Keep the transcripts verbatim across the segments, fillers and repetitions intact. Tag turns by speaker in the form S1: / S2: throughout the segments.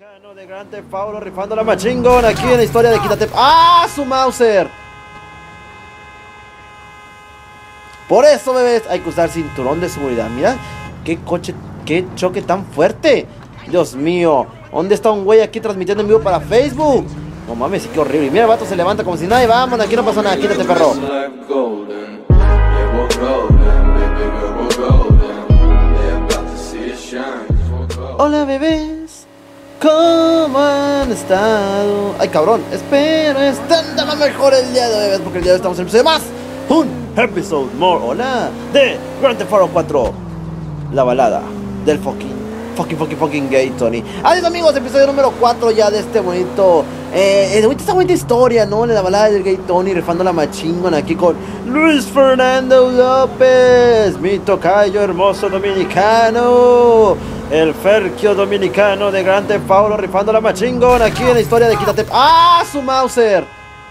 S1: Dominicano de Grand Theft Auto rifando la Machine Gun aquí en la historia de Quítate. ¡Ah, su Mauser! Por eso, bebés, hay que usar cinturón de seguridad. Mira, qué coche, qué choque tan fuerte. Dios mío, ¿dónde está un güey aquí transmitiendo en vivo para Facebook? No mames, qué horrible. Mira, el vato se levanta como si nada y vamos, aquí no pasa nada. Quítate, perro. Hola, bebés, ¿cómo han estado? Ay, cabrón, espero estén de lo mejor el día de hoy, bebés, porque el día de hoy estamos en el episodio más. Un episode more, hola, de Grand Theft Auto cuatro. La balada del fucking, fucking, fucking, fucking gay Tony. Adiós, amigos, episodio número cuatro ya de este bonito, eh, de esta bonita historia, ¿no? De la balada del gay Tony, rifando la Machine Gun aquí con Luis Fernando López, mi tocayo hermoso dominicano, el Ferquio dominicano de Grand Theft Auto rifando la Machine Gun aquí en la historia de Quítate. ¡Ah, su Mauser!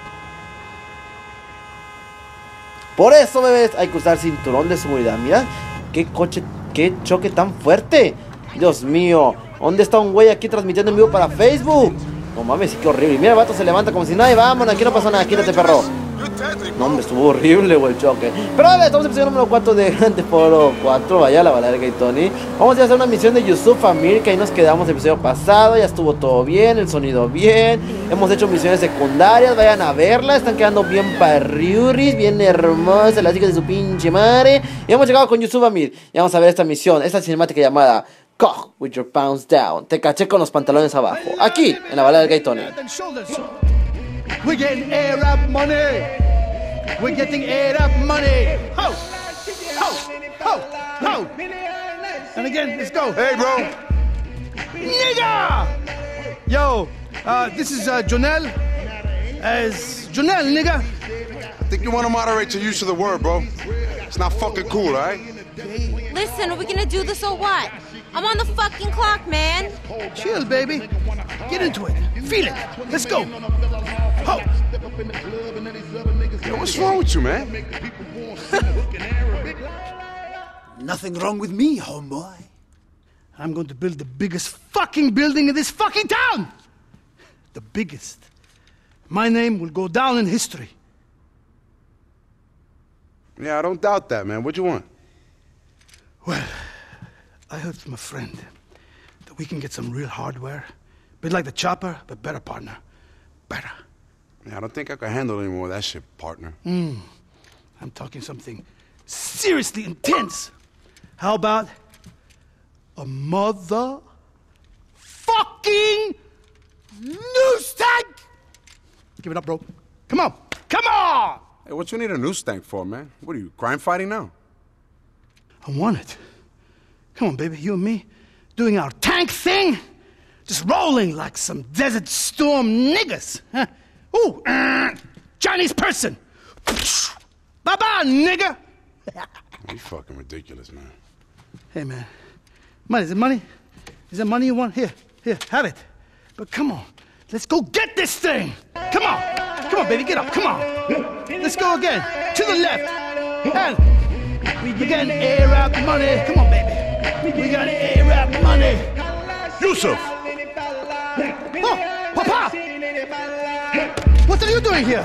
S1: Por eso, bebés, hay que usar cinturón de seguridad. Mira, qué coche, qué choque tan fuerte. Dios mío, ¿dónde está un güey aquí transmitiendo en vivo para Facebook? No mames, qué horrible. Mira, el vato se levanta como si nada y vamos, aquí no pasa nada. Quítate, perro. No, hombre, estuvo horrible, güey, el choque. Pero vale, estamos en el episodio número cuatro de Grand Theft Auto cuatro. Vaya la balada de Gay Tony. Vamos a hacer una misión de Yusuf Amir, que ahí nos quedamos el episodio pasado. Ya estuvo todo bien, el sonido bien. Hemos hecho misiones secundarias, vayan a verla. Están quedando bien parriuris, bien hermosas las chicas de su pinche madre. Y hemos llegado con Yusuf Amir. Y vamos a ver esta misión, esta cinemática llamada Cock with your pounds down. Te caché con los pantalones abajo. Aquí, en la balada de Gay Tony.
S2: We're getting Arab money. We're getting Arab money. Ho, ho, ho, ho. And again, let's go.
S3: Hey, bro.
S2: Nigga! Yo, uh, this is uh, Jonelle. As Jonelle, nigga.
S3: I think you want to moderate your use of the word, bro. It's not fucking cool, all right?
S4: Listen, are we gonna do this or what? I'm on the fucking clock, man.
S2: Chill, baby. Get into it. Feel it. Let's go. Ho!
S3: Yo, what's wrong with you, man?
S2: Nothing wrong with me, homeboy. I'm going to build the biggest fucking building in this fucking town. The biggest. My name will go down in history.
S3: Yeah, I don't doubt that, man. What you want?
S2: Well, I heard from a friend that we can get some real hardware. Bit like the chopper, but better, partner. Better.
S3: Yeah, I don't think I can handle any more of that shit, partner.
S2: Mm. I'm talking something seriously intense. How about a mother fucking news tank? Give it up, bro. Come on. Come on!
S3: Hey, what you need a news tank for, man? What are you, crime fighting now?
S2: I want it. Come on, baby, you and me, doing our tank thing, just rolling like some Desert Storm niggas. Huh? Ooh, uh, Chinese person. Bye-bye, nigga.
S3: You fucking ridiculous, man.
S2: Hey, man, money, is it money? Is that money you want? Here, here, have it. But come on, let's go get this thing. Come on, come on, baby, get up, come on. Let's go again, to the left. And we getting Arab money. Come on, baby. We got Arab money.
S3: Yusuf!
S2: Oh, Papa! What are you doing here?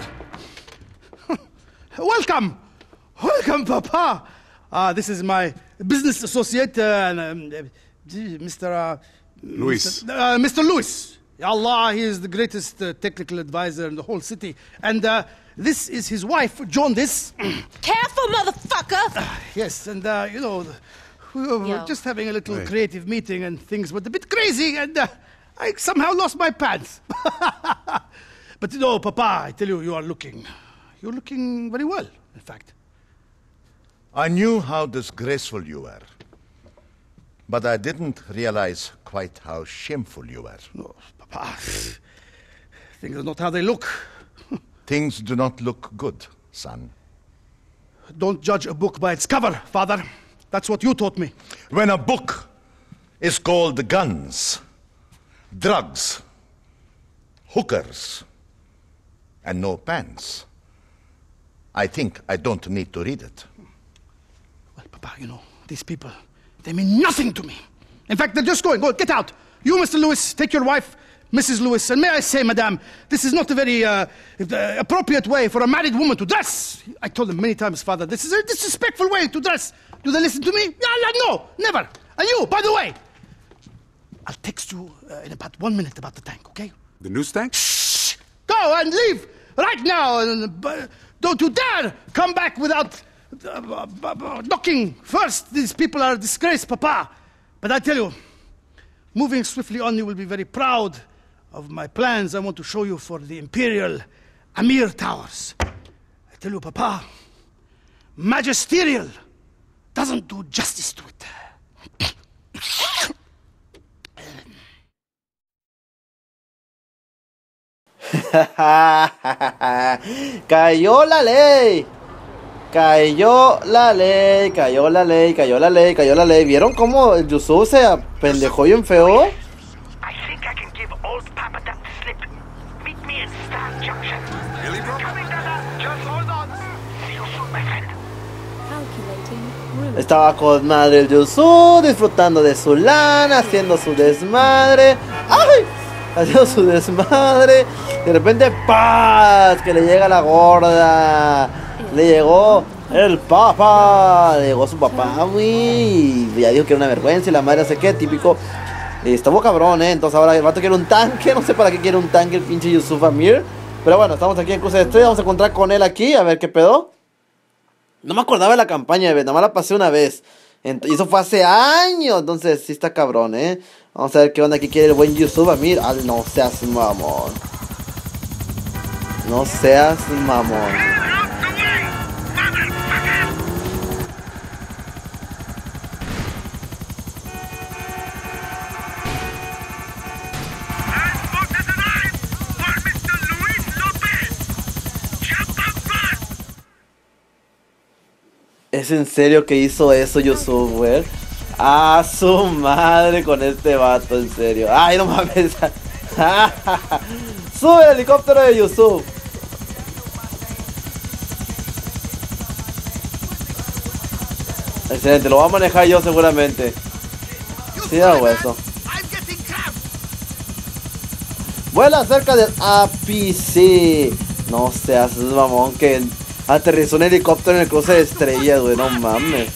S2: Welcome. Welcome, Papa. Uh, this is my business associate, uh, um, Mister Uh,
S3: Luis.
S2: Mister Uh, Mister Luis. Allah, he is the greatest uh, technical advisor in the whole city. And uh, this is his wife, Jaundice.
S4: Careful, motherfucker!
S2: Uh, yes, and uh, you know, we were
S4: Yo.
S2: just having a little
S3: Hey.
S2: creative meeting and things went a bit crazy and uh, I somehow lost my pants. But you know, Papa, I tell you, you are looking, you're looking very well, in fact.
S5: I knew how disgraceful you were, but I didn't realize quite how shameful you were.
S2: No, Papa, things are not how they look.
S5: Things do not look good, son.
S2: Don't judge a book by its cover, Father. That's what you taught me.
S5: When a book is called guns, drugs, hookers, and no pants, I think I don't need to read it.
S2: Well, Papa, you know, these people, they mean nothing to me. In fact, they're just going, go, get out. You, Mister Lewis, take your wife, Missus Lewis, and may I say, madame, this is not a very uh, uh, appropriate way for a married woman to dress. I told them many times, Father, this is a disrespectful way to dress. Do they listen to me? Yeah, no, never. And you, by the way, I'll text you uh, in about one minute about the tank, okay?
S3: The news tank?
S2: Shh! Go and leave right now. And, uh, don't you dare come back without uh, uh, knocking first. These people are a disgrace, Papa. But I tell you, moving swiftly on, you will be very proud of my plans I want to show you for the Imperial Amir Towers. I tell you, Papa, magisterial doesn't do justice to it.
S1: Cayó la ley. Cayó la ley, cayó la ley, cayó la ley, cayó la ley. ¿Vieron cómo el Yusuf se apendejó bien feo?
S6: I think I can give old Papa that slip. Meet me in Star Junction.
S3: Really, bro?
S6: Coming, Dada. Just hold on. See you soon, my friend.
S7: Calculating route.
S1: Estaba con madre el Yusuf, disfrutando de su lana, haciendo su desmadre. ¡Ay! Haciendo su desmadre. De repente, ¡paz! Que le llega la gorda. Le llegó el papá. Le llegó su papá, güey. Ya dijo que era una vergüenza y la madre no sé qué, típico. Estuvo cabrón, eh. Entonces ahora el vato quiere un tanque. No sé para qué quiere un tanque el pinche Yusuf Amir. Pero bueno, estamos aquí en Cruce de Estrella. Vamos a encontrar con él aquí. A ver qué pedo. No me acordaba de la campaña, nada más la pasé una vez. Y eso fue hace años. Entonces sí está cabrón, eh. Vamos a ver qué onda aquí quiere el buen Yusuf Amir. Ah, no seas mamón. No seas mamón. ¿Es en serio que hizo eso Yusuf, güey? A su madre con este vato, en serio. Ay, no mames. Sube el helicóptero de Yusuf. Excelente, lo voy a manejar yo seguramente. Sí, hago eso. Vuela cerca del ápice. No seas mamón que aterrizó un helicóptero en el cruce de estrellas, güey. No mames.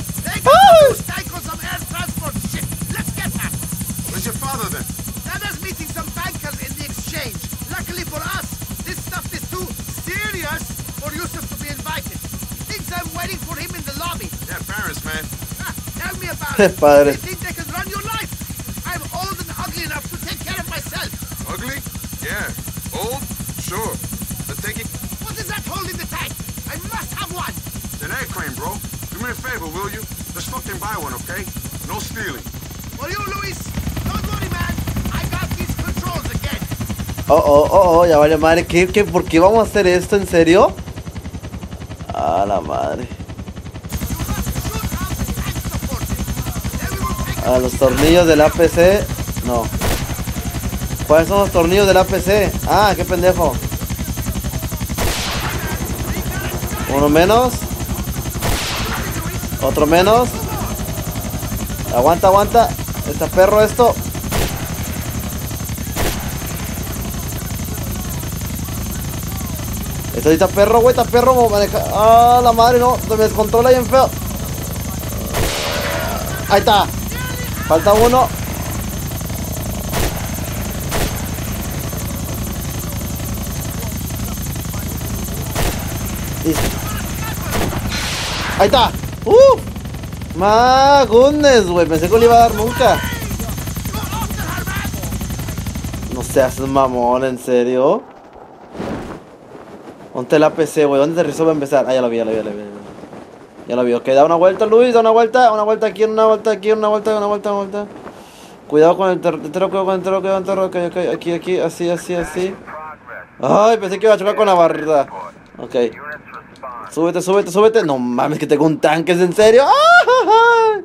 S3: Where's your father then?
S8: Dada's meeting some bankers in the exchange. Luckily for us, this stuff is too serious for Yusuf to be invited. He thinks I'm waiting for him in the lobby.
S3: Yeah, parents, man.
S8: Ah, tell me about it.
S1: Padre.
S8: They think they can run your life. I'm old and ugly enough to take care of myself.
S3: Ugly? Yeah. Old? Sure. But take it.
S8: What is that hole in the tank? I must have one.
S3: It's an air crane, bro. Do me a favor, will you? Just fucking buy one, okay? No stealing.
S8: For you, Luis. Don't worry, man. I got these controls again.
S1: Oh, oh, oh, oh, ya vale madre. ¿Qué, qué, ¿Por qué vamos a hacer esto? ¿En serio? A la madre.
S8: You must shoot out the tank support. Then we will take
S1: A los tornillos del A P C. No. ¿Cuáles son los tornillos del A P C? Ah, qué pendejo. Uno menos. Otro menos. Aguanta, aguanta. Está perro esto. Esto está perro, güey. Está perro. Maneja... Ah, la madre, no. Se me descontrola bien feo. Ahí está. Falta uno. Listo. Ahí está. Uh. My goodness, güey. Pensé que no le iba a dar nunca. No seas mamón, en serio. ¿Dónde la P C, güey? ¿Dónde aterrizó para empezar? Ah, ya lo vi, ya lo vi, ya lo vi. Ya lo vi, ok. Da una vuelta, Luis. Da una vuelta. Una vuelta aquí, una vuelta aquí, una vuelta, una vuelta, una vuelta. Cuidado con el terreno, cuidado con el terreno, cuidado con el terreno. Ok, ok. Aquí, aquí, así, así, así. Ay, pensé que iba a chocar con la barra. Ok. Súbete, súbete, súbete. No mames, que tengo un tanque, ¿es en serio? ¡Ah!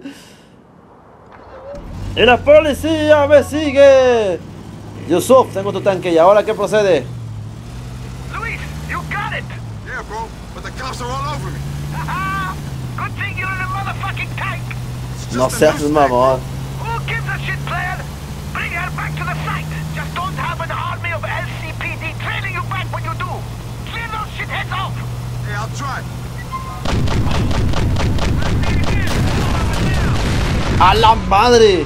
S1: ¡Y la policía me sigue! Yusuf, tengo tu tanque. ¿Y ahora qué procede?
S6: Luis, you got it.
S3: Yeah, bro. But the cops are all over me.
S6: Haha. Good thing you're in a motherfucking tank.
S3: It's just
S1: No
S3: a
S1: seas
S3: news
S1: mamón.
S6: Who gives a shit, player? Bring her get back to the site. Just don't have an army of L C P D trailing you back when you do. Clear those shitheads off.
S3: Hey, I'll try.
S1: ¡A la madre!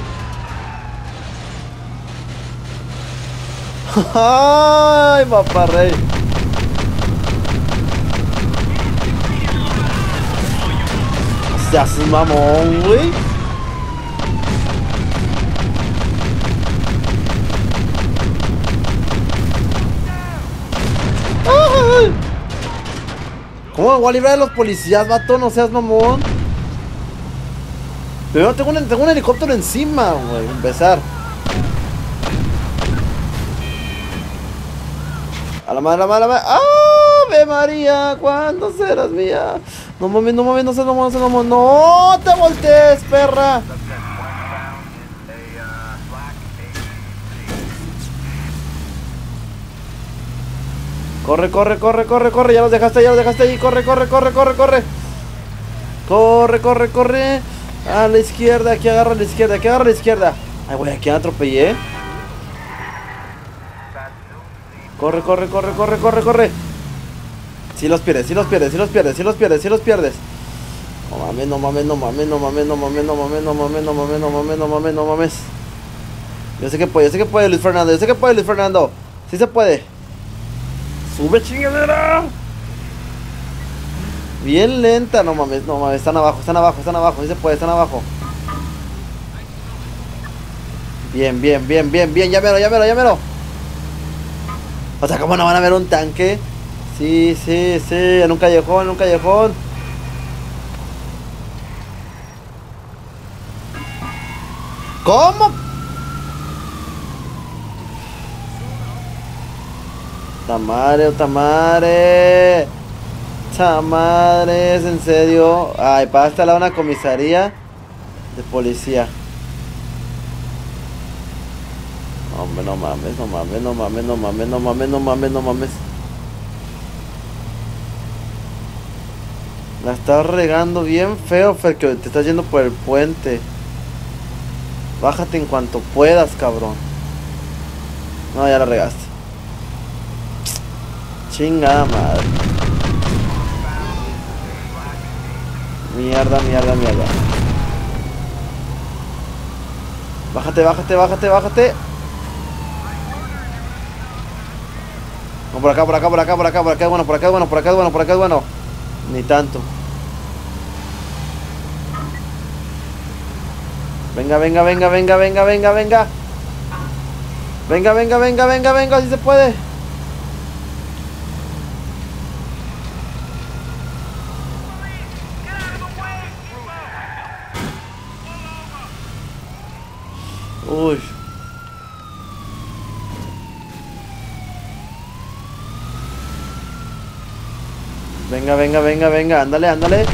S1: ¡Ay, papá rey! Seas un mamón, güey. ¡Ay! ¿Cómo me voy a librar de los policías, vato? No seas mamón. Pero tengo un, tengo un helicóptero encima, güey. Empezar. A la madre, a la madre, a la madre. ¡Ave María! ¿Cuándo serás mía? No mames, no mames, no se no mames, no mames. ¡No te voltees, perra! Corre, corre, corre, corre, corre. Ya los dejaste, ya los dejaste ahí. Corre, corre, corre, corre, corre. Corre, corre, corre. A la izquierda, aquí agarra a la izquierda, aquí agarra a la izquierda. Ay, güey, aquí atropellé. Corre, corre, corre, corre, corre, corre. Si los pierdes, si los pierdes, si los pierdes, si los pierdes, si los pierdes. No mames, no mames, no mames, no mames, no mames, no mames, no mames, no mames, no mames, no mames, no mames. Yo sé que puede, yo sé que puede, Luis Fernando, yo sé que puede, Luis Fernando. Sí se puede. Sube, chingadera. Bien lenta, no mames, no mames, están abajo, están abajo, están abajo, sí se puede, están abajo. Bien, bien, bien, bien, bien, llámelo, llámelo, llámelo. O sea, ¿cómo no van a ver un tanque? Sí, sí, sí, en un callejón, en un callejón. ¿Cómo? Tamare, tamare. Tamare, ¿es en serio? Ay, para estar a una comisaría de policía. Hombre, no mames, no mames, no mames, no mames, no mames, no mames, no mames. La estás regando bien feo, Fer, que te estás yendo por el puente. Bájate en cuanto puedas, cabrón. No, ya la regaste. Chingada madre. Mierda, mierda, mierda. Bájate, bájate, bájate, bájate. No, por acá, por acá, por acá, por acá, por acá es bueno, por acá es bueno, por acá es bueno, por acá es bueno. Ni tanto. Venga, venga, venga, venga, venga, venga, venga. Venga, venga, venga, venga, venga, si se puede. Uy. Venga, venga, venga, venga, ándale, ándale.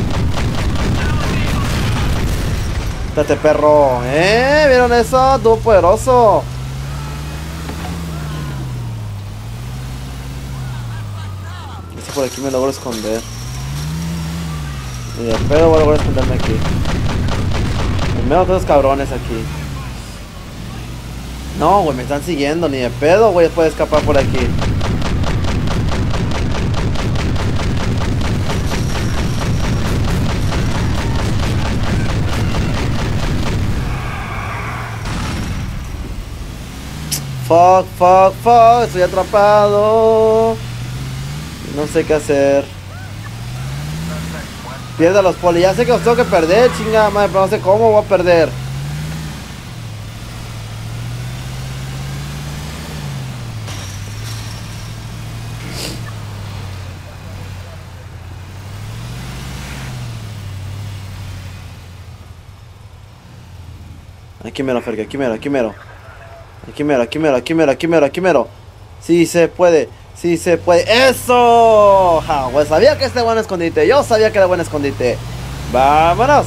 S1: Date, perro. ¿Eh? ¿Vieron eso? Tú poderoso. Este por aquí me logro esconder. Y de pedo voy a lograr esconderme aquí. Me veo todos cabrones aquí. No, güey, me están siguiendo. Ni de pedo, güey, puede escapar por aquí. Fuck, fuck, fuck, estoy atrapado. No sé qué hacer. Pierda los poli. Ya sé que los tengo que perder, chingada madre, pero no sé cómo voy a perder. Aquí mero, Ferga, aquí mero, aquí mero. Aquí mero, aquí mero, aquí mero, aquí mero, aquí mero. Sí se puede, sí se puede. ¡Eso! Ja, pues sabía que este buen escondite. Yo sabía que era buen escondite. ¡Vámonos!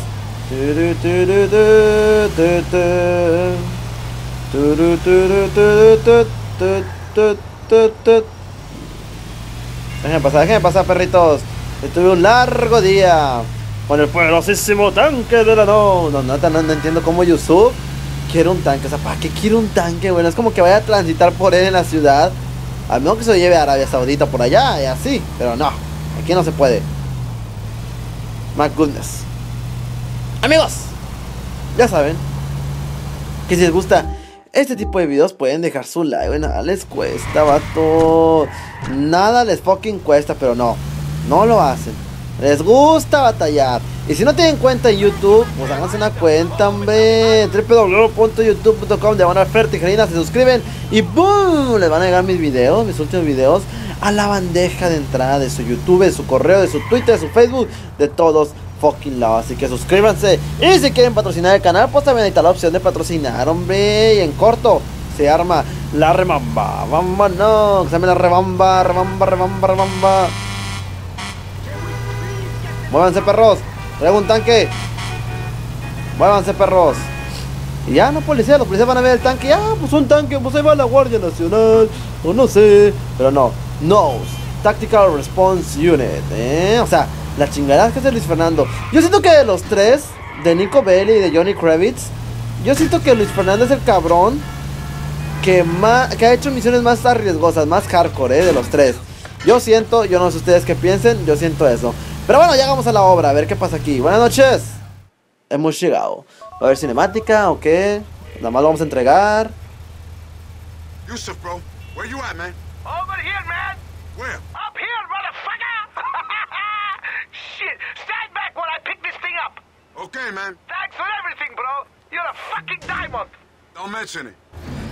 S1: Déjenme pasar, déjenme pasar, perritos. Estuve un largo día con el poderosísimo tanque de la no. No, no, no, no entiendo cómo Yusuf quiero un tanque. O sea, ¿para qué quiero un tanque? Bueno, es como que vaya a transitar por él en la ciudad. A menos que se lo lleve a Arabia Saudita por allá y así. Pero no, aquí no se puede. My goodness. Amigos, ya saben que si les gusta este tipo de videos pueden dejar su like. Bueno, nada les cuesta, vato. Nada les fucking cuesta, pero no, no lo hacen. Les gusta batallar. Y si no tienen cuenta en YouTube, pues háganse una cuenta, hombre. doble u doble u doble u punto youtube punto com de Manuel Fer Tijerina. Se suscriben y ¡boom! Les van a llegar mis videos, mis últimos videos, a la bandeja de entrada de su YouTube, de su correo, de su Twitter, de su Facebook, de todos fucking lados. Así que suscríbanse. Y si quieren patrocinar el canal, pues también ahí está la opción de patrocinar, hombre. Y en corto se arma la rebamba. Vámonos. Se arma la rebamba, rebamba, rebamba, rebamba. Muévanse, perros. Traigo un tanque. Muévanse, perros. Y ya, no, policía. Los policías van a ver el tanque. Ya, pues un tanque. Pues ahí va la Guardia Nacional. O no sé. Pero no. No. Tactical Response Unit. ¿Eh? O sea, la chingada que hace Luis Fernando. Yo siento que de los tres, de Nico Bellic y de Johnny Kravitz, yo siento que Luis Fernando es el cabrón que, más, que ha hecho misiones más arriesgosas, más hardcore, ¿eh? De los tres. Yo siento, yo no sé ustedes qué piensen, yo siento eso. Pero bueno, ya vamos a la obra, a ver qué pasa aquí. Buenas noches. Hemos llegado. ¿Va a haber cinemática o qué? Nada más lo vamos a entregar.
S3: Yusuf, bro, where you at, man?
S6: Over here, man.
S3: Where?
S6: Up here, motherfucker. Shit, stand back while I pick this thing up.
S3: Okay, man.
S6: Thanks for everything, bro. You're a fucking diamond.
S3: Don't mention it.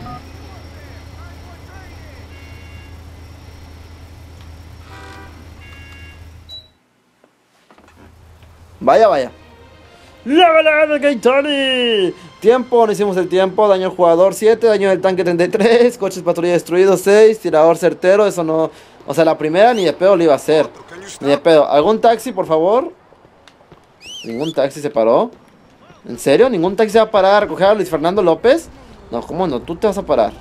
S1: Vaya, vaya. ¡La balada de Gaitani! Tiempo, no hicimos el tiempo. Daño al jugador siete, daño del tanque treinta y tres, coches patrulla destruidos seis, tirador certero, eso no... O sea, la primera ni de pedo lo iba a hacer. Ni de pedo. ¿Algún taxi, por favor? ¿Ningún taxi se paró? ¿En serio? ¿Ningún taxi se va a parar a recoger a Luis Fernando López? No, ¿cómo no? Tú te vas a parar.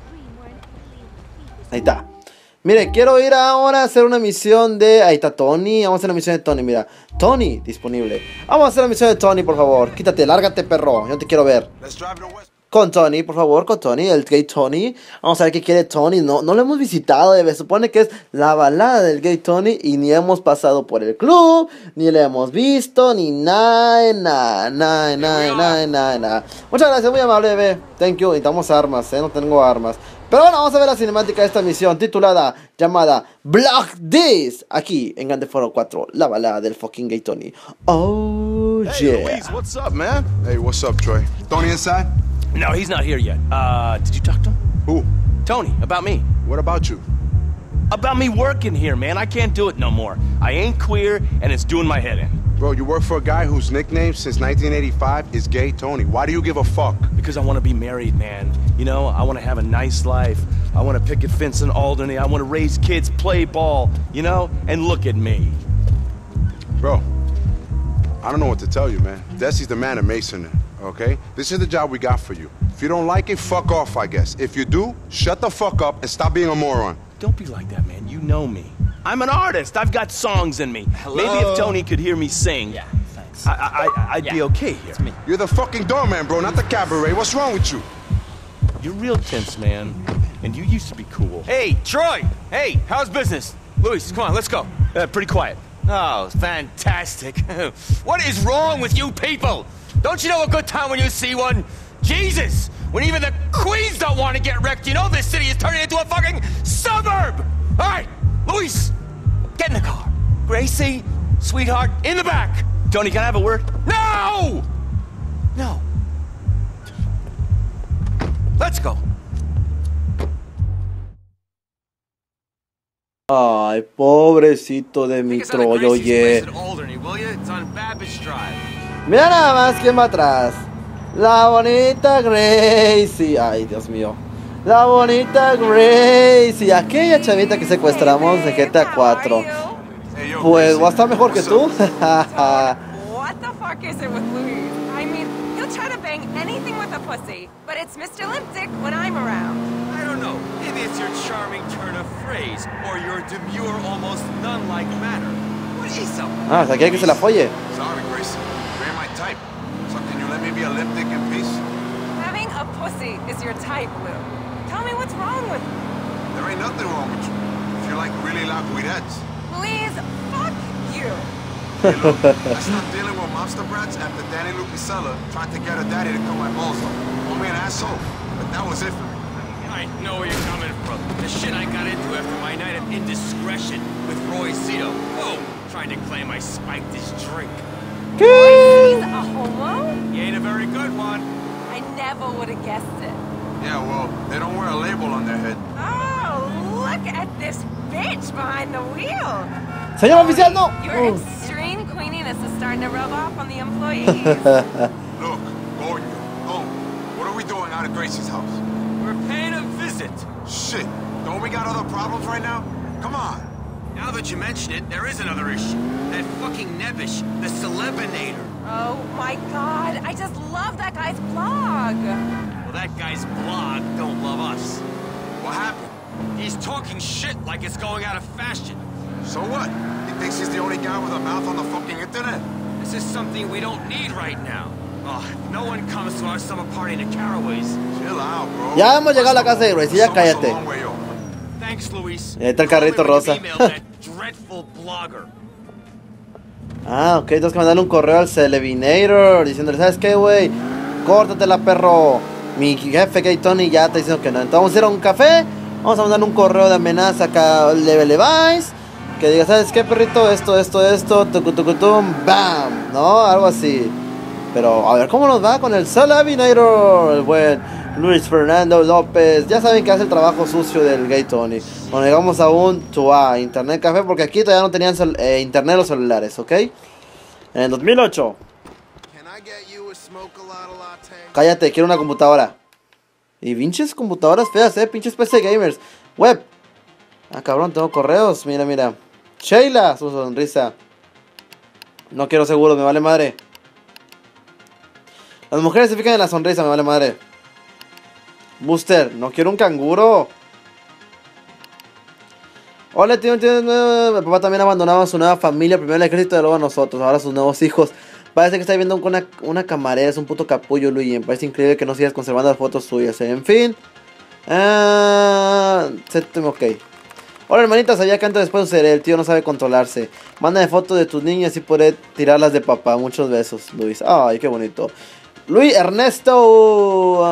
S1: Ahí está. Mire, quiero ir ahora a hacer una misión de... Ahí está Tony, vamos a hacer la misión de Tony, mira. Tony, disponible. Vamos a hacer la misión de Tony, por favor. Quítate, lárgate, perro, yo no te quiero ver. Con Tony, por favor, con Tony, el gay Tony. Vamos a ver qué quiere Tony. No, no lo hemos visitado, se supone que es la balada del gay Tony. Y ni hemos pasado por el club, ni le hemos visto, ni nada, nada, nada, nada, nada, nada, nada. Muchas gracias, muy amable, bebé. Thank you, necesitamos armas, eh, no tengo armas. Pero bueno, vamos a ver la cinemática de esta misión titulada, llamada Block This, aquí en Grande Foro cuatro, la balada del fucking gay Tony. Oh,
S3: hey,
S1: yeah.
S3: Luis, what's up, man? Hey, what's up, Troy? Tony inside?
S9: No, he's not here yet. Uh, did you talk to him?
S3: Who?
S9: Tony, about me.
S3: What about you?
S9: About me working here, man. I can't do it no more. I ain't queer, and it's doing my head in.
S3: Bro, you work for a guy whose nickname since nineteen eighty-five is Gay Tony. Why do you give a fuck?
S9: Because I want to be married, man. You know, I want to have a nice life. I want to picket fence in Alderney. I want to raise kids, play ball, you know? And look at me.
S3: Bro, I don't know what to tell you, man. Desi's the man at Mason, okay? This is the job we got for you. If you don't like it, fuck off, I guess. If you do, shut the fuck up and stop being a moron.
S9: Don't be like that, man. You know me. I'm an artist. I've got songs in me.
S10: Hello?
S9: Maybe if Tony could hear me sing,
S10: Yeah, thanks.
S9: I, I, I'd
S10: Yeah,
S9: be okay here.
S10: It's me.
S3: You're the fucking doorman, bro, not the cabaret. What's wrong with you?
S9: You're real tense, man. And you used to be cool.
S10: Hey, Troy! Hey, how's business? Luis, come on, let's go.
S9: Uh, pretty quiet.
S10: Oh, fantastic. What is wrong with you people? Don't you know a good time when you see one? Jesus! When even the queens don't want to get wrecked, you know this city is turning into a fucking suburb! Alright, Luis, get in the car. Gracie, sweetheart, in the back.
S9: Tony, can I have a word?
S10: No! No. Let's go.
S1: Ay, pobrecito de mi Troy, oye. Mira nada más quién va atrás. La bonita Gracie. Ay, Dios mío. La bonita Gracie. Aquella chavita que secuestramos de G T A cuatro. Pues va a estar mejor que tú.
S11: What the fuck is it with Luis? I mean, he'll try to bang anything with a pussy, but it's Mister Limp Dick when I'm around.
S12: I don't know. Maybe it's your charming turn of phrase, or your demure, almost nun-like manner. What is up?
S1: Ah, o sea, quiere que se la folle.
S3: Sorry, Gracie. You ain't my type. So can you let me be a lip dick in peace?
S11: Having pussy is your type, Lou. Tell me what's wrong with you.
S3: There ain't nothing wrong with you. If you like really loud guidettes.
S11: Please, fuck you.
S3: Hey, look, I stopped dealing with mobster brats after Danny Lucasella tried to get her daddy to cut my balls off. Called me an asshole, but that was it for me.
S12: I know where you're coming from. The shit I got into after my night of indiscretion with Roy Zito. Whoa, trying to claim I spiked his drink.
S11: He's a homo?
S12: You ain't a very good one.
S11: I never would have guessed it.
S3: Yeah, well, they don't wear a label on their head.
S11: Oh, look at this bitch behind the wheel.
S1: Señor oficial, no.
S11: Your extreme queeniness is starting to rub off on the employees.
S3: Look, Gordon, home. What are we doing out of Gracie's house?
S12: We're paying a visit.
S3: Shit, don't we got other problems right now? Come on.
S12: Now that you mention it, there is another issue. That fucking Nebish, the Celebinator.
S11: Oh my god, I just love that guy's blog.
S12: Well, that guy's blog don't love us.
S3: What happened?
S12: He's talking shit like it's going out of fashion.
S3: So what? He thinks he's the only guy with a mouth on the fucking internet?
S12: This is something we don't need right now. Oh, no one comes to our summer party in the Caraways.
S3: Chill out, bro.
S1: Ya hemos llegado a la casa de Gracie, ya cállate.
S12: Thanks, Luis.
S1: Ahí está el carrito rosa.
S12: Dreadful blogger.
S1: Ah, ok, tenemos que mandarle un correo al Celebinator diciéndole, ¿sabes qué, güey? Córtatela, perro. Mi jefe, Gay Tony, ya está diciendo que no. Entonces vamos a ir a un café. Vamos a mandar un correo de amenaza acá al Levice. Que diga, ¿sabes qué, perrito? Esto, esto, esto, tucutucutum, bam. ¿No? Algo así. Pero a ver cómo nos va con el Celebinator. El buen Luis Fernando López. Ya saben que hace el trabajo sucio del Gay Tony. Bueno, llegamos a un Tua Internet Café. Porque aquí todavía no tenían eh, internet los celulares, ¿ok? En el dos mil ocho. Cállate, quiero una computadora. Y pinches computadoras feas, eh. Pinches P C gamers. Web. Ah, cabrón, tengo correos. Mira, mira. Sheila, su sonrisa. No quiero seguros, me vale madre. Las mujeres se fijan en la sonrisa, me vale madre. Booster, no quiero un canguro. Hola, tío, tío, tío. Mi papá también abandonaba a su nueva familia. Primero el ejército y luego a nosotros. Ahora sus nuevos hijos. Parece que está viviendo con una, una camarera. Es un puto capullo, Luigi. Me parece increíble que no sigas conservando las fotos suyas. En fin. Ah, ok. Hola, hermanita. Sabía que antes después sucedería. El tío no sabe controlarse. Mándame fotos de tus niñas y podré tirarlas de papá. Muchos besos, Luis. Ay, qué bonito. Luis Ernesto.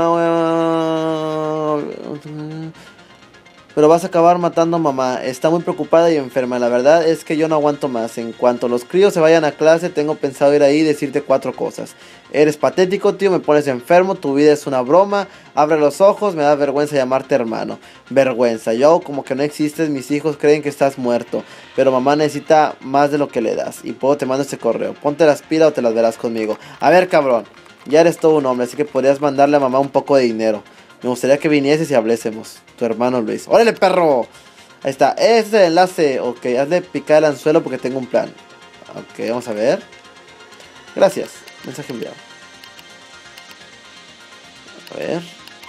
S1: Uh, uh, pero vas a acabar matando a mamá. Está muy preocupada y enferma. La verdad es que yo no aguanto más. En cuanto los críos se vayan a clase, tengo pensado ir ahí y decirte cuatro cosas. Eres patético, tío. Me pones enfermo. Tu vida es una broma. Abre los ojos. Me da vergüenza llamarte hermano. Vergüenza. Yo hago como que no existes. Mis hijos creen que estás muerto. Pero mamá necesita más de lo que le das. Y puedo te mando este correo. Ponte las pilas o te las verás conmigo. A ver, cabrón. Ya eres todo un hombre. Así que podrías mandarle a mamá un poco de dinero. Me gustaría que vinieses y hablésemos. Tu hermano Luis. ¡Órale, perro! Ahí está. Ese es el enlace. Ok, hazle picar el anzuelo porque tengo un plan. Ok, vamos a ver. Gracias. Mensaje enviado. A ver.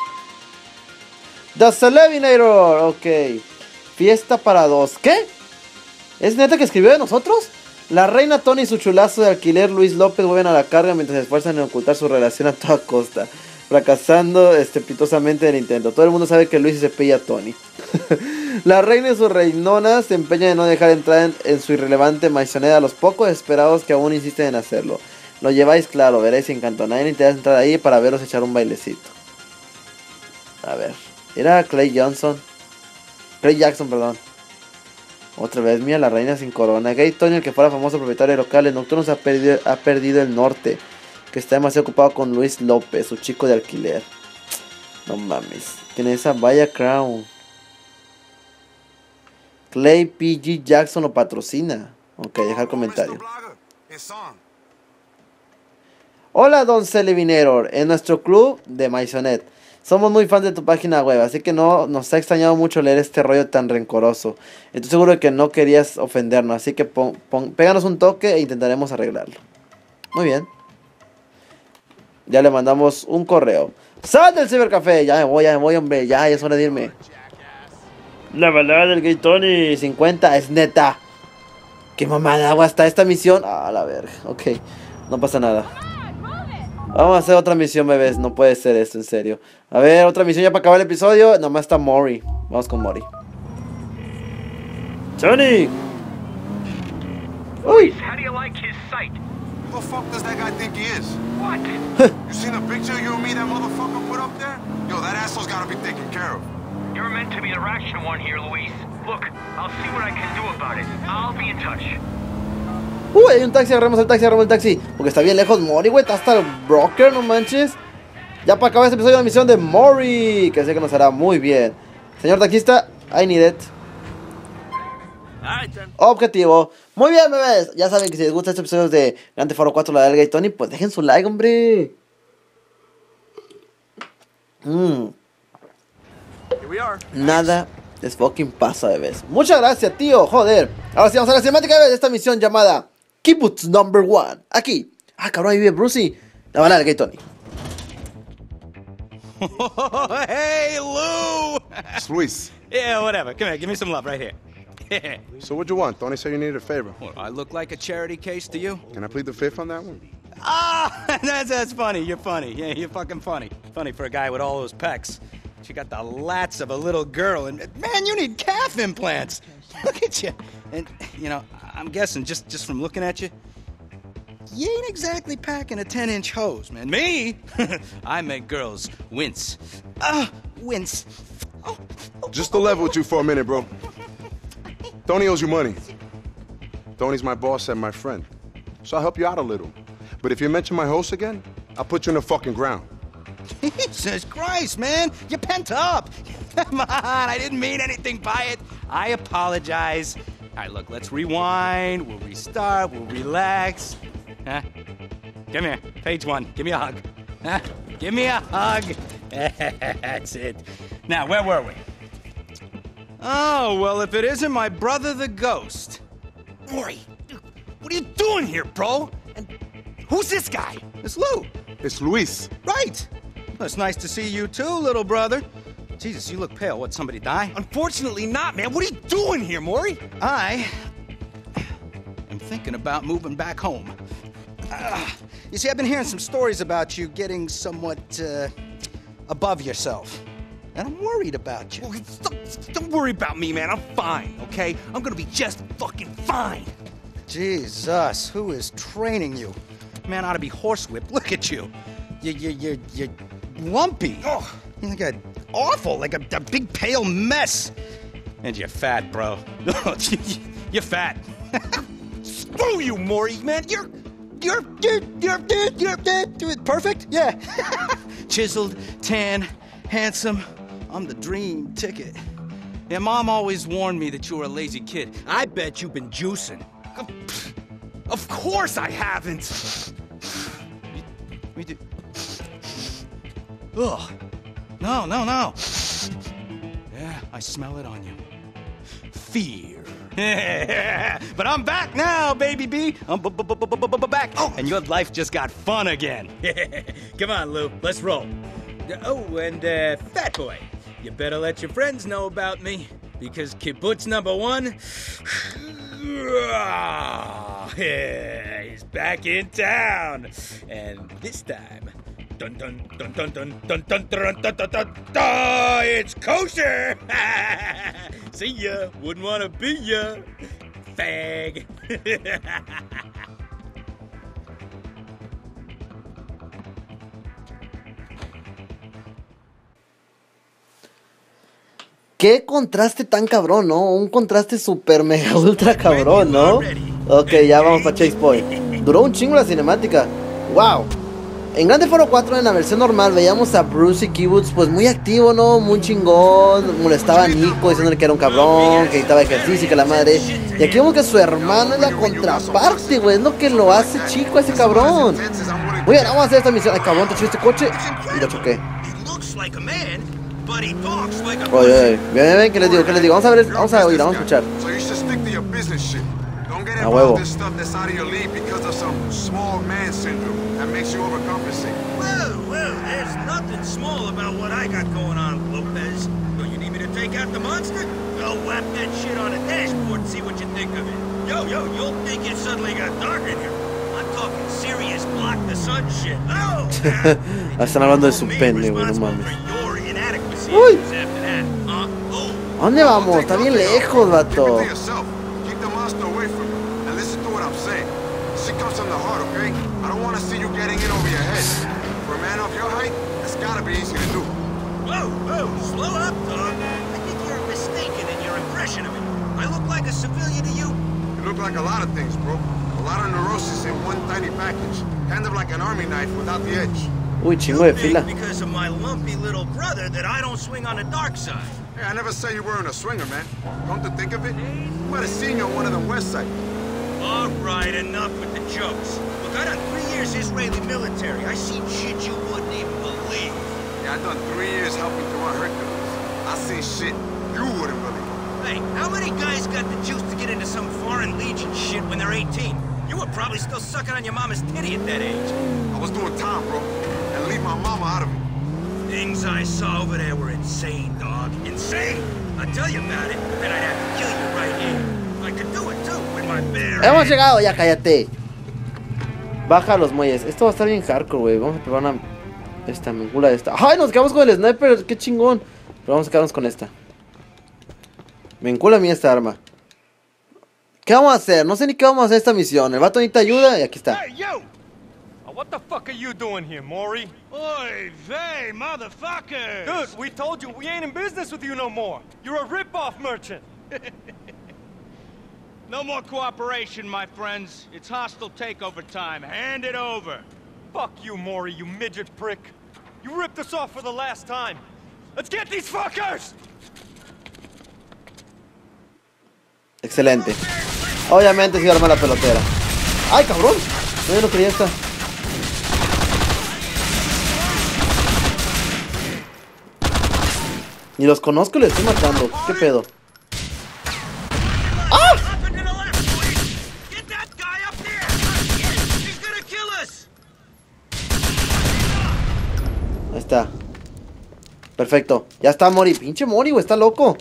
S1: The Celebinator. Ok. Fiesta para dos. ¿Qué? ¿Es neta que escribió de nosotros? La reina Tony y su chulazo de alquiler Luis López vuelven a la carga mientras se esfuerzan en ocultar su relación a toda costa. Fracasando estrepitosamente en el intento. Todo el mundo sabe que Luis se cepilla a Tony. La reina y su reinona se empeñan en no dejar entrar en, en su irrelevante maisonera a los pocos esperados que aún insisten en hacerlo. Lo lleváis claro, veréis encanto. Nadie le interesa entrar ahí para veros echar un bailecito. A ver. Era Clay Johnson. Clay Jackson, perdón. Otra vez, mira, la reina sin corona. Gay Tony, el que fuera famoso propietario de locales nocturnos, ha perdido, ha perdido el norte. Que está demasiado ocupado con Luis López, su chico de alquiler. No mames. ¿Quién es esa? Vaya Crown. Clay P G Jackson lo patrocina. Ok, deja el comentario. Hola, Don Celebinator. En nuestro club de Maisonet. Somos muy fans de tu página web, así que no nos ha extrañado mucho leer este rollo tan rencoroso. Estoy seguro de que no querías ofendernos, así que pon, pon, péganos un toque e intentaremos arreglarlo. Muy bien. Ya le mandamos un correo. ¡Sal del cibercafé! Ya me voy, ya me voy, hombre. Ya, ya es hora de irme. La balada del Gay Tony cincuenta es neta. ¿Qué mamada agua está esta misión? Ah, la verga. Ok, no pasa nada. Vamos a hacer otra misión, bebés. No puede ser esto, en serio. A ver, otra misión ya para acabar el episodio. Nomás está Mori. Vamos con Mori. Johnny. Uy.
S6: How do you like his sight?
S3: Who the fuck does that guy think he is?
S6: What?
S3: You seen the picture of you and me that motherfucker put up there? Yo, that asshole's gotta be taken care of.
S6: You're meant to be the rational one here, Luis. Look, I'll see what I can do about it. I'll be in touch.
S1: Uy, hay un taxi, agarremos el taxi, agarremos el taxi. Porque está bien lejos Mori, güey. Está hasta el broker, no manches. Ya para acabar este episodio de la misión de Mori, que sé que nos hará muy bien. Señor taxista, I need it. Objetivo. Muy bien, bebés. Ya saben que si les gusta este episodio de Grand Theft Auto cuatro, la Delga y Tony, pues dejen su like, hombre. Mmm. Nada les fucking pasa, bebés. Muchas gracias, tío. Joder. Ahora sí vamos a la cinemática, bebés, de esta misión llamada Kibbutz Number One. Aquí. Ah, cabrón, ahí vive Brucey. La van a Delga y Tony.
S10: Hey, Lou!
S3: It's Luis.
S10: Yeah, whatever. Come here, give me some love right here.
S3: So what'd you want? Tony said you needed a favor.
S10: Well, I look like a charity case to you?
S3: Can I plead the fifth on that one?
S10: Ah, that's, that's funny. You're funny. Yeah, you're fucking funny. Funny for a guy with all those pecs. She got the lats of a little girl, and man, you need calf implants. Look at you. And, you know, I'm guessing, just, just from looking at you, you ain't exactly packing a ten-inch hose, man. Me? I make girls wince. Ah, uh, wince. Oh, oh,
S3: just to level with you for a minute, bro. Tony owes you money. Tony's my boss and my friend. So I'll help you out a little. But if you mention my host again, I'll put you in the fucking ground.
S10: Jesus Christ, man! You're pent up! Come on, I didn't mean anything by it. I apologize. All right, look, let's rewind. We'll restart. We'll relax. Huh? Come here. Page one. Give me a hug. Huh? Give me a hug. That's it. Now, where were we? Oh, well, if it isn't my brother the ghost.
S12: Mori, what are you doing here, bro? And who's this guy?
S10: It's Lou.
S3: It's Luis.
S10: Right. Well, it's nice to see you too, little brother. Jesus, you look pale. What, somebody die?
S12: Unfortunately not, man. What are you doing here, Mori?
S10: I am thinking about moving back home. Uh, you see, I've been hearing some stories about you getting somewhat uh, above yourself. And I'm worried about you.
S12: Well, don't, don't worry about me, man. I'm fine, okay? I'm gonna be just fucking fine.
S10: Jesus, who is training you? Man ought to be horsewhipped. Look at you. You, you, you, you're lumpy.
S12: Oh.
S10: You're like a awful, like a, a big pale mess. And you're fat, bro. You're fat.
S12: Screw you, Mori, man. You're,
S10: you're, you're, you're, you're, you're, you're perfect. Yeah. Chiseled, tan, handsome. I'm the dream ticket. Yeah, Mom always warned me that you were a lazy kid. I bet you've been juicing.
S12: Of course I haven't.
S10: We do. Ugh. No, no, no. Yeah, I smell it on you. Fear. But I'm back now, baby B. I'm b- b- b- b- b- back. Oh. And your life just got fun again. Come on, Lou. Let's roll. Oh, and uh, Fat Boy, you better let your friends know about me, because Kibbutz number one, yeah, he's back in town, and this time, dun dun dun dun dun dun dun dun dun dun dun dun, it's kosher. See ya, wouldn't want to be ya, fag.
S1: Qué contraste tan cabrón, ¿no? Un contraste super mega ultra cabrón, ¿no? Ok, ya vamos para Chase Point. Duró un chingo la cinemática. Wow. En Grand Theft Auto cuatro, en la versión normal, veíamos a Brucey Kibbutz pues muy activo, ¿no? Muy chingón. Molestaba a Nico diciéndole que era un cabrón, que necesitaba ejercicio y que la madre. Y aquí vemos que su hermano es la contraparte, güey. Es lo que lo hace chico a ese cabrón. Muy bien, vamos a hacer esta misión. Ay, cabrón, te eché este coche y lo choqué. Oye, oye, ven, ven, ¿qué les digo? ¿Qué les digo? Vamos a ver, vamos a oír, vamos a escuchar. A huevo.
S3: This stuff that's out of your league because of some small man syndrome that makes you overcompensate.
S13: Well, well, there's nothing small about what I got going on, Lopez. So you need me to take out the monster? I'll whap that shit on a dashboard and see what you think of it. Yo, yo, you'll think it suddenly got dark in here. I'm talking serious block the sun shit. No!
S1: Están hablando de su pene, güey, no mames.
S13: Uy.
S1: ¿A dónde vamos? Está bien lejos, vato.
S13: Whoa, whoa, slow up, dog. I think you're mistaken in your impression of it. I look like a civilian to you?
S3: You look like a lot of things, bro. A lot of neurosis in one tiny package. Kind of like an army knife without the edge.
S1: Uy, chingo de fila.
S13: Because of my lumpy little brother that I don't swing on the dark side.
S3: Hey, I never said you weren't a swinger, man. Come to think of it, you might have seen you on one of them west sides.
S13: All right, enough with the jokes. Look, I done three years Israeli military. I seen shit you wouldn't even believe.
S3: Yeah, I done three years helping to run Hercules. I seen shit you wouldn't believe.
S13: Hey, how many guys got the juice to get into some foreign legion shit when they're eighteen? You were probably still sucking on your mama's titty at that age.
S3: I was doing time, bro, and leave my mama out of it.
S13: Things I saw over there were insane, dog. Insane! I'll tell you about it, but then I'd have to kill you right here. I could do it too, with my bare
S1: Hemos llegado, ya cállate. Baja los muelles. Esto va a estar bien hardcore, güey. Vamos a probar una... Esta, mengula esta. ¡Ay! Nos quedamos con el sniper. ¡Qué chingón! Pero vamos a quedarnos con esta. Me encula a mí esta arma. ¿Qué vamos a hacer? No sé ni qué vamos a hacer esta misión. El vato necesita ayuda y aquí está.
S12: Hey, you! Uh, what the fuck are you doing here, Maury?
S2: Oy vey, motherfuckers!
S12: Dude, we told you we ain't in business with you no more. You're a rip-off merchant.
S2: No more cooperation, my friends. It's hostile takeover time. Hand it over.
S12: Fuck you, Maury, you midget prick. You ripped us off for the last time. Let's get these fuckers!
S1: Excelente. Obviamente si arma la pelotera. ¡Ay, cabrón! No, yo no quería esta. Ni los conozco y les estoy matando. ¿Qué pedo? ¡Ah! Ahí está. Perfecto. Ya está Mori. Pinche Mori, güey. Está loco.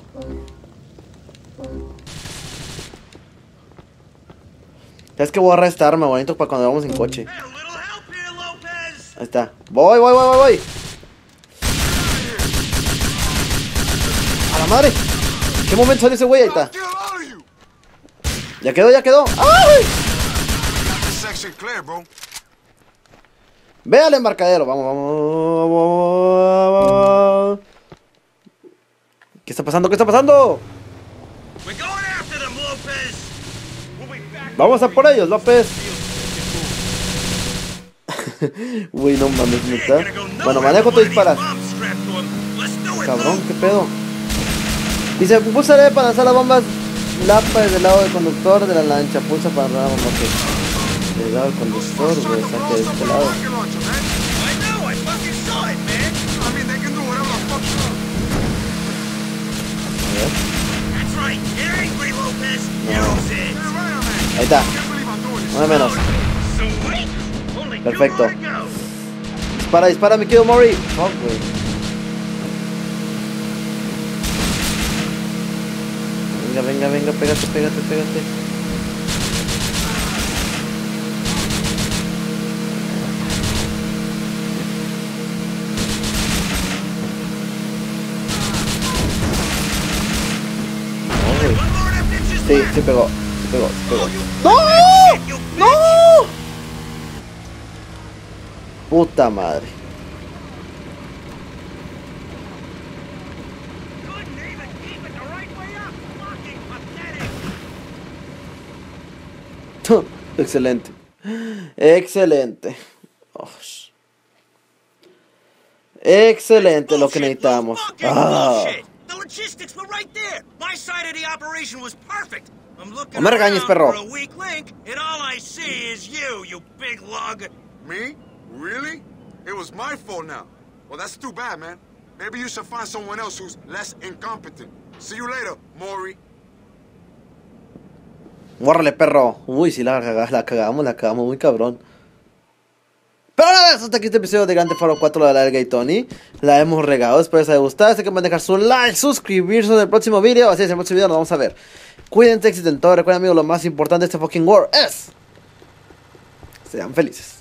S1: Es que voy a agarrar esta arma, bonito, para cuando vamos en coche. Ahí está. Voy, voy, voy, voy, voy. A la madre. ¿Qué momento salió ese güey? Ahí está. Ya quedó, ya quedó. ¡Ay! Ve al embarcadero. Vamos, vamos, vamos. ¿Qué está pasando? ¿Qué está pasando? Vamos a por ellos, López. Uy, no mames, ¿neta? Bueno, manejo, tú disparas. Cabrón, ¿qué pedo? Dice, pulsaré para lanzar las bombas. Lapa desde el lado del conductor de la lancha. Pulsa para lanzar la bomba. Ok. Del lado del conductor, güey. Saque de este lado. A ver. No. Ahí está. Uno menos. Perfecto. Dispara, dispara, me quedo Mori. Oh, güey. Venga, venga, venga, pégate, pégate, pégate. Oh, güey. Sí, sí pegó. Sí pegó, sí pegó. ¡No! ¡No! Puta madre. Excelente. Excelente. Oh. Excelente lo que necesitamos. Ah. No me regañes, perro.
S3: Me? Really? It was my fault now. Well, that's too bad, man. Maybe you should find someone else who's less incompetent. See you later, Maury.
S1: Muérrele, perro. Uy, sí, la, la cagamos, la cagamos muy cabrón. Pero nada, hasta aquí este episodio de Grand Theft Auto cuatro, la larga y Tony. La hemos regado, espero que les haya gustado. Así que pueden dejar su like, suscribirse en el próximo video. Así es, en el próximo video nos vamos a ver. Cuídense, éxito en todo. Recuerden, amigos, lo más importante de este fucking world es Sean felices.